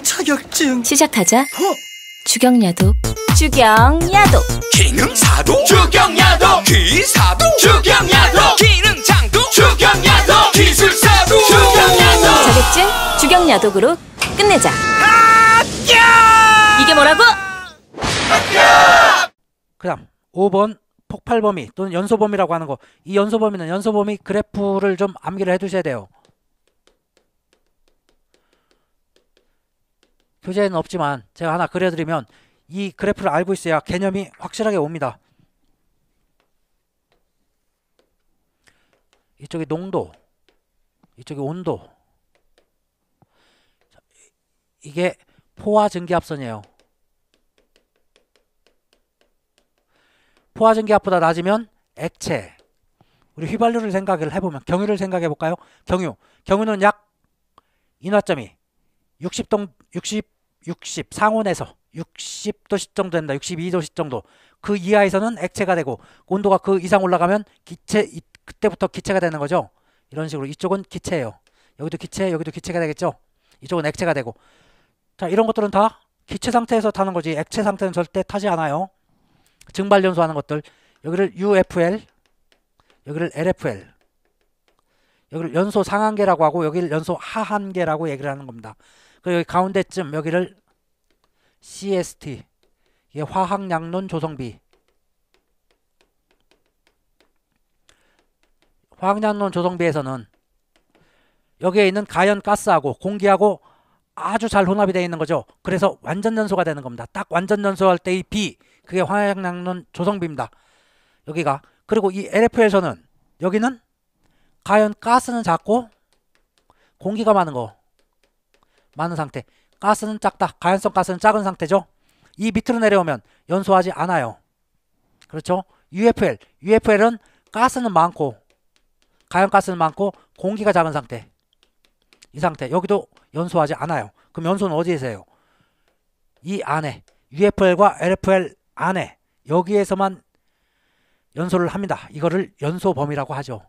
자격증. 시작하자. 주경야독. 주경야독. 기능사도 주경야독. 기사도 주경야독. 기능장도 주경야독. 기술사도 주경야독. 자격증 주경야독으로 끝내자. 이게 뭐라고? 그 다음 5번 폭발범위 또는 연소범위라고 하는 거. 이 연소범위는 연소범위 그래프를 좀 암기를 해두셔야 돼요. 교재에는 없지만 제가 하나 그려드리면 이 그래프를 알고 있어야 개념이 확실하게 옵니다. 이쪽이 농도, 이쪽이 온도. 이게 포화증기압선이에요. 포화증기압보다 낮으면 액체. 우리 휘발유를 생각을 해보면 경유를 생각해 볼까요? 경유는 약 인화점이 60 상온에서 60도씨 정도 된다. 62도씨 정도. 그 이하에서는 액체가 되고 온도가 그 이상 올라가면 그때부터 기체가 되는 거죠. 이런 식으로 이쪽은 기체예요. 여기도 기체, 여기도 기체가 되겠죠. 이쪽은 액체가 되고. 자, 이런 것들은 다 기체 상태에서 타는 거지 액체 상태는 절대 타지 않아요. 증발연소하는 것들. 여기를 UFL, 여기를 LFL. 여기를 연소 상한계라고 하고 여기를 연소 하한계라고 얘기를 하는 겁니다. 그리고 여기 가운데쯤 여기를 CST, 이게 화학양론 조성비. 화학양론 조성비에서는 여기에 있는 가연가스하고 공기하고 아주 잘 혼합이 되어 있는 거죠. 그래서 완전연소가 되는 겁니다. 딱 완전연소할 때의 B, 그게 화학양론 조성비입니다. 여기가. 그리고 이 LF에서는 여기는 가연가스는 작고 공기가 많은 거. 많은 상태. 가스는 작다. 가연성 가스는 작은 상태죠. 이 밑으로 내려오면 연소하지 않아요. 그렇죠? UFL은 가스는 많고 가연가스는 많고 공기가 작은 상태. 이 상태. 여기도 연소하지 않아요. 그럼 연소는 어디에서 해요? 이 안에. UFL과 LFL 안에. 여기에서만 연소를 합니다. 이거를 연소 범위라고 하죠.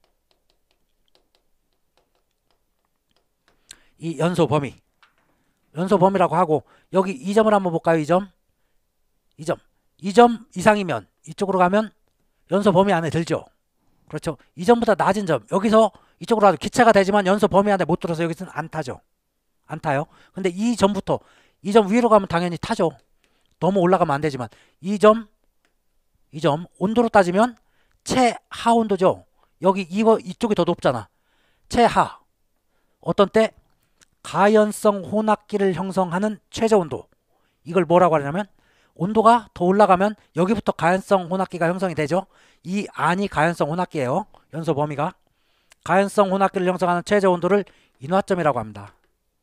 이 연소 범위. 연소 범위라고 하고 여기 이 점을 한번 볼까요? 이 점. 이 점 이상이면 이쪽으로 가면 연소 범위 안에 들죠. 그렇죠. 이 점보다 낮은 점. 여기서 이쪽으로 가도 기체가 되지만 연소 범위 안에 못 들어서 여기서는 안 타죠. 안 타요. 근데 이 점부터 이 점 위로 가면 당연히 타죠. 너무 올라가면 안 되지만 이 점 온도로 따지면 최하 온도죠. 여기 이쪽이 더 높잖아. 최하. 어떤 때 가연성 혼합기를 형성하는 최저 온도. 이걸 뭐라고 하냐면 온도가 더 올라가면 여기부터 가연성 혼합기가 형성이 되죠. 이 안이 가연성 혼합기예요. 연소 범위가. 가연성 혼합기를 형성하는 최저 온도를 인화점이라고 합니다.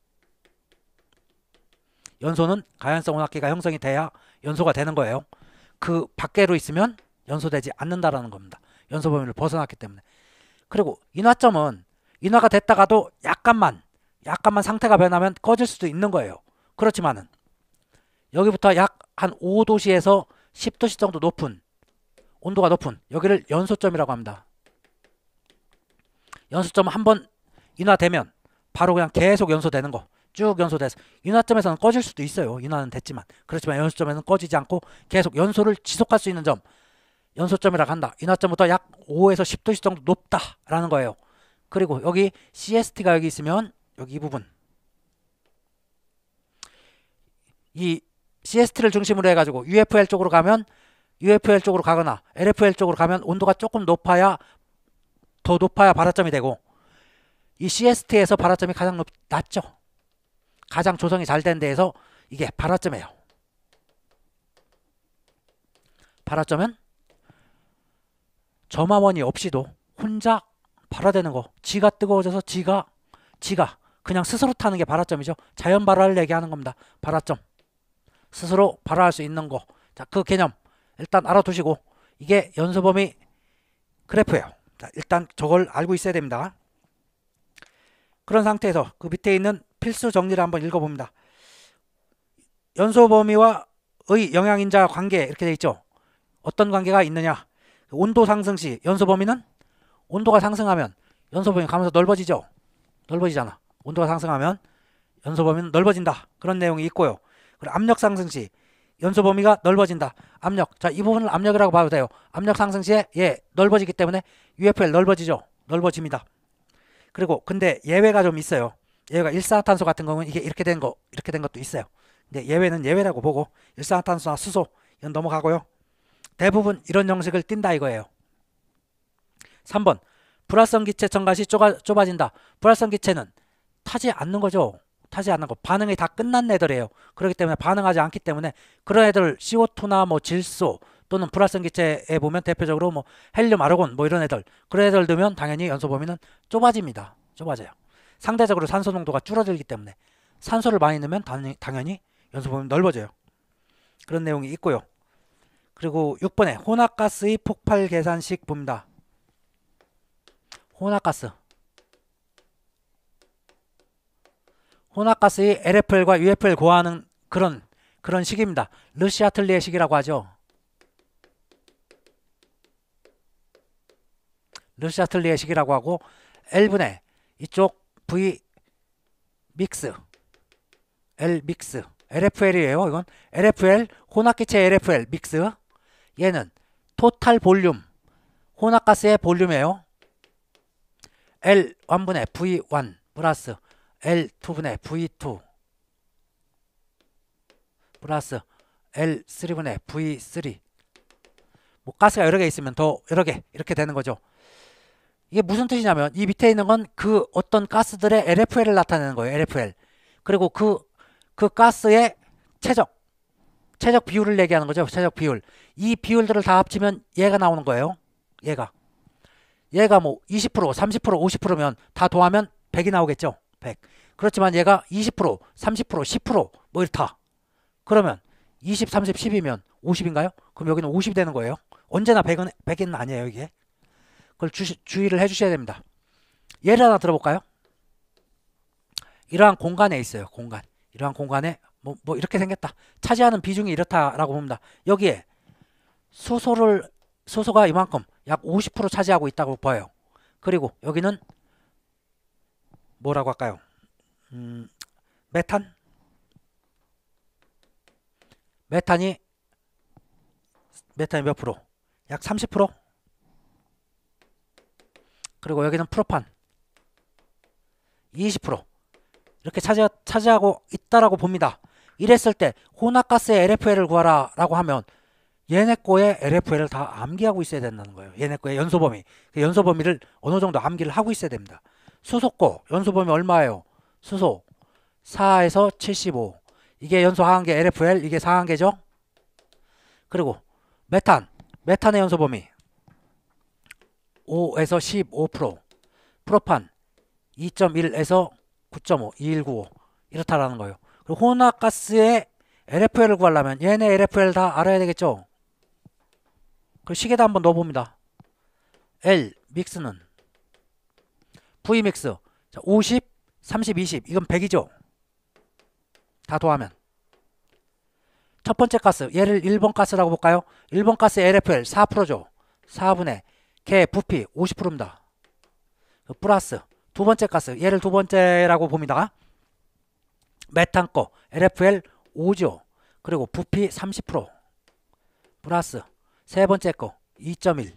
연소는 가연성 혼합기가 형성이 돼야 연소가 되는 거예요. 그 밖으로 있으면 연소되지 않는다라는 겁니다. 연소 범위를 벗어났기 때문에. 그리고 인화점은 인화가 됐다가도 약간만 상태가 변하면 꺼질 수도 있는 거예요. 그렇지만은 여기부터 약 한 5도씨에서 10도씨 정도 높은 온도가 높은 여기를 연소점이라고 합니다. 연소점은 한번 인화되면 바로 그냥 계속 연소되는 거. 쭉 연소돼서 인화점에서는 꺼질 수도 있어요. 인화는 됐지만. 그렇지만 연소점에서는 꺼지지 않고 계속 연소를 지속할 수 있는 점. 연소점이라고 한다. 인화점부터 약 5에서 10도씨 정도 높다라는 거예요. 그리고 여기 CST가 여기 있으면 여기 이 부분. 이 CST를 중심으로 해가지고 UFL 쪽으로 가면 UFL 쪽으로 가거나 LFL 쪽으로 가면 온도가 조금 더 높아야 발화점이 되고 이 CST에서 발화점이 가장 낮죠. 가장 조성이 잘 된 데에서 이게 발화점이에요. 발화점은 점화원이 없이도 혼자 발화되는 거. 지가 뜨거워져서 지가 그냥 스스로 타는 게 발화점이죠. 자연 발화를 얘기하는 겁니다. 발화점. 스스로 발화할 수 있는 거. 자, 그 개념 일단 알아두시고 이게 연소범위 그래프예요. 자, 일단 저걸 알고 있어야 됩니다. 그런 상태에서 그 밑에 있는 필수 정리를 한번 읽어봅니다. 연소범위와의 영향인자 관계 이렇게 되어 있죠. 어떤 관계가 있느냐. 온도 상승 시 연소범위는 온도가 상승하면 연소범위 가면서 넓어지죠. 넓어지잖아. 온도가 상승하면 연소 범위는 넓어진다. 그런 내용이 있고요. 그리고 압력 상승 시 연소 범위가 넓어진다. 압력. 자, 이 부분을 압력이라고 봐도 돼요. 압력 상승 시에 넓어지기 때문에 UFL 넓어지죠. 넓어집니다. 그리고 근데 예외가 좀 있어요. 예외가 일산화탄소 같은 경우는 이게 이렇게 된 것도 있어요. 근데 예외는 예외라고 보고 일산화탄소나 수소 이건 넘어가고요. 대부분 이런 형식을 띈다 이거예요. 3번. 불활성 기체 첨가 시 좁아진다. 불활성 기체는 타지 않는 거죠. 타지 않는 거. 반응이 다 끝난 애들이에요. 그렇기 때문에 반응하지 않기 때문에 그런 애들 CO2나 뭐 질소 또는 불활성 기체에 보면 대표적으로 뭐 헬륨, 아르곤 뭐 이런 애들 그런 애들 두면 당연히 연소 범위는 좁아집니다. 좁아져요. 상대적으로 산소 농도가 줄어들기 때문에 산소를 많이 넣으면 당연히 연소 범위는 넓어져요. 그런 내용이 있고요. 그리고 6번에 혼합가스의 폭발 계산식 봅니다. 혼합가스의 LFL과 UFL 구하는 그런 식입니다. 르시아틀리에 식이라고 하죠. 르시아틀리에 식이라고 하고 L분의 이쪽 V 믹스 L 믹스 LFL이에요. 이건 LFL 혼합기체 LFL 믹스. 얘는 토탈 볼륨 혼합가스의 볼륨이에요. L1분의 V1 플러스 L2분의 V2 플러스 L3분의 V3 뭐 가스가 여러 개 있으면 더 여러 개 이렇게 되는 거죠. 이게 무슨 뜻이냐면 이 밑에 있는 건 그 어떤 가스들의 LFL을 나타내는 거예요. LFL. 그리고 그 가스의 최적 비율을 얘기하는 거죠. 최적 비율. 이 비율들을 다 합치면 얘가 나오는 거예요. 얘가 뭐 20%, 30%, 50%면 다 더하면 100이 나오겠죠. 100. 그렇지만 얘가 20%, 30%, 10% 뭐 이렇다. 그러면 20, 30, 10이면 50인가요? 그럼 여기는 50이 되는 거예요. 언제나 100은 아니에요, 이게. 그걸 주의를 해 주셔야 됩니다. 예를 하나 들어볼까요? 이러한 공간에 있어요. 이러한 공간에 뭐 이렇게 생겼다. 차지하는 비중이 이렇다라고 봅니다. 여기에 수소가 이만큼 약 50% 차지하고 있다고 봐요. 그리고 여기는 뭐라고 할까요? 메탄이 몇 프로? 약 30%? 그리고 여기는 프로판 20% 이렇게 차지하고 있다라고 봅니다. 이랬을 때 혼합가스의 LFL을 구하라 라고 하면 얘네 거의 LFL을 다 암기하고 있어야 된다는 거예요. 얘네 거의 연소범위. 연소 범위를 어느 정도 암기를 하고 있어야 됩니다. 수소 거 연소 범위 얼마예요? 수소 4에서 75. 이게 연소 하한계 LFL, 이게 상한계죠. 그리고 메탄의 연소 범위 5에서 15%. 프로판 2.1에서 9.5, 2195 이렇다라는 거예요. 그리고 혼합가스의 LFL을 구하려면 얘네 LFL 다 알아야 되겠죠. 그 시계도 한번 넣어봅니다. L 믹스는 V 믹스 50, 30, 20 이건 100이죠. 다 더하면 첫 번째 가스 얘를 1번 가스라고 볼까요? 1번 가스 LFL 4%죠. 4분의 걔 부피 50%입니다. 플러스 두 번째 가스 얘를 두 번째라고 봅니다. 메탄 거 LFL 5죠. 그리고 부피 30% 플러스 세 번째 거 2.1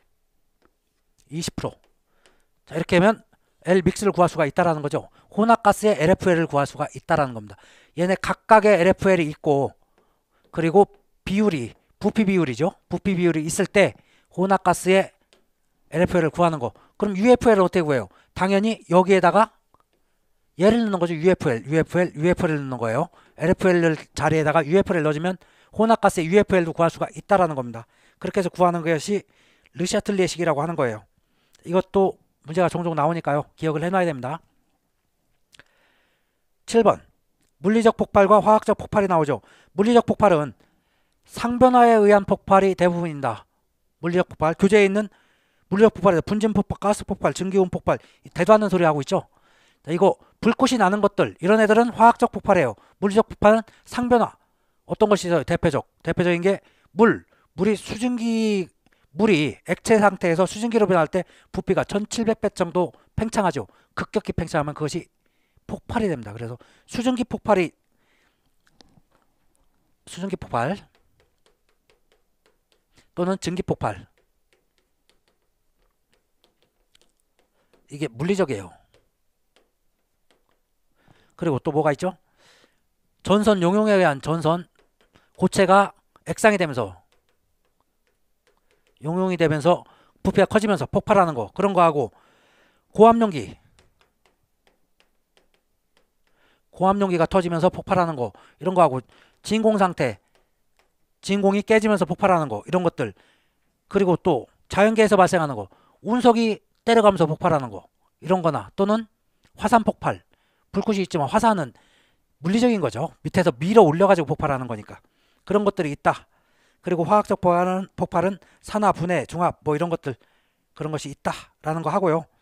20%. 자, 이렇게 하면 L 믹스를 구할 수가 있다라는 거죠. 혼합가스의 LFL을 구할 수가 있다라는 겁니다. 얘네 각각의 LFL이 있고 그리고 비율이 부피 비율이죠. 부피 비율이 있을 때 혼합가스의 LFL을 구하는 거. 그럼 UFL을 어떻게 구해요? 당연히 여기에다가 얘를 넣는 거죠. UFL을 넣는 거예요. LFL 자리에다가 UFL을 넣어주면 혼합가스의 UFL도 구할 수가 있다라는 겁니다. 그렇게 해서 구하는 것이 르시아틀리에 식이라고 하는 거예요. 이것도 문제가 종종 나오니까요. 기억을 해놔야 됩니다. 7번 물리적 폭발과 화학적 폭발이 나오죠. 물리적 폭발은 상변화에 의한 폭발이 대부분입니다. 물리적 폭발, 교재에 있는 물리적 폭발에서 분진 폭발, 가스 폭발, 증기온 폭발 대도 않는 소리 하고 있죠. 자, 이거 불꽃이 나는 것들 이런 애들은 화학적 폭발이에요. 물리적 폭발은 상변화. 어떤 것이 있어요? 대표적인 게 물이 액체 상태에서 수증기로 변할 때 부피가 1700배 정도 팽창하죠. 급격히 팽창하면 그것이 폭발이 됩니다. 그래서 수증기 폭발 또는 증기 폭발, 이게 물리적이에요. 그리고 또 뭐가 있죠? 전선 용용에 의한 전선 고체가 액상이 되면서 용용이 되면서 부피가 커지면서 폭발하는 거, 그런 거하고 고압용기가 터지면서 폭발하는 거, 이런 거하고 진공 상태, 진공이 깨지면서 폭발하는 거, 이런 것들, 그리고 또 자연계에서 발생하는 거, 운석이 때려가면서 폭발하는 거, 이런 거나 또는 화산 폭발, 불꽃이 있지만 화산은 물리적인 거죠. 밑에서 밀어 올려가지고 폭발하는 거니까. 그런 것들이 있다. 그리고 화학적 폭발은 산화, 분해, 중합 뭐 이런 것들, 그런 것이 있다라는 거 하고요.